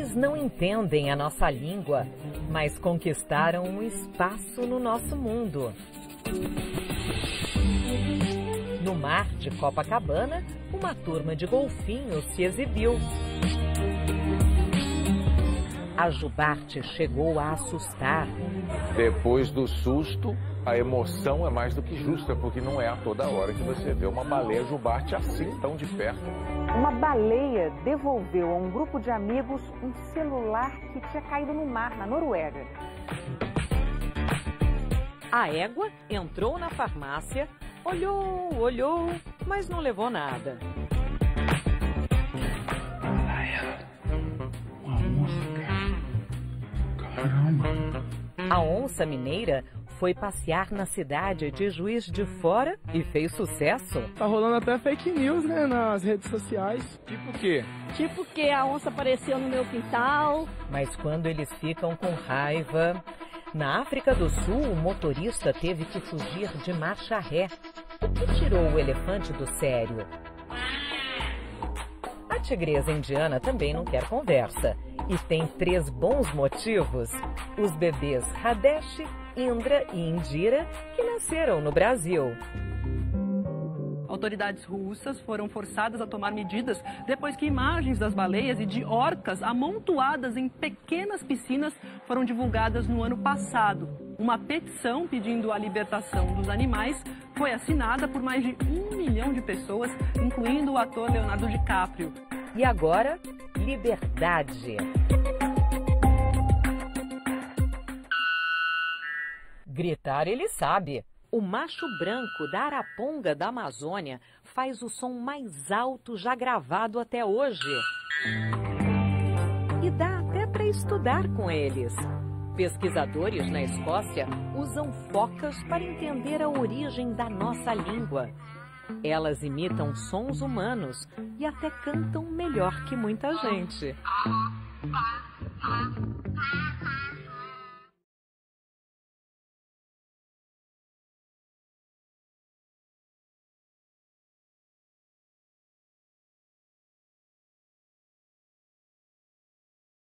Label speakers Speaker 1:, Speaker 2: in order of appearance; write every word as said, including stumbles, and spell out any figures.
Speaker 1: Eles não entendem a nossa língua, mas conquistaram um espaço no nosso mundo. No mar de Copacabana, uma turma de golfinhos se exibiu. A jubarte chegou a assustar.
Speaker 2: Depois do susto, a emoção é mais do que justa, porque não é a toda hora que você vê uma baleia jubarte assim, tão de perto.
Speaker 3: Uma baleia devolveu a um grupo de amigos um celular que tinha caído no mar, na Noruega.
Speaker 1: A égua entrou na farmácia, olhou, olhou, mas não levou nada. A onça mineira foi passear na cidade de Juiz de Fora e fez sucesso.
Speaker 4: Tá rolando até fake news, né, nas redes sociais.
Speaker 2: Tipo o quê?
Speaker 5: Tipo que a onça apareceu no meu quintal.
Speaker 1: Mas quando eles ficam com raiva... Na África do Sul, o motorista teve que fugir de marcha ré. O que tirou o elefante do sério? A tigresa indiana também não quer conversa. E tem três bons motivos. Os bebês Radesh, Indra e Indira, que nasceram no Brasil.
Speaker 6: Autoridades russas foram forçadas a tomar medidas depois que imagens das baleias e de orcas amontoadas em pequenas piscinas foram divulgadas no ano passado. Uma petição pedindo a libertação dos animais foi assinada por mais de um milhão de pessoas, incluindo o ator Leonardo DiCaprio.
Speaker 1: E agora, liberdade. Gritar ele sabe. O macho branco da araponga da Amazônia faz o som mais alto já gravado até hoje. E dá até para estudar com eles. Pesquisadores na Escócia usam focas para entender a origem da nossa língua. Elas imitam sons humanos e até cantam melhor que muita gente.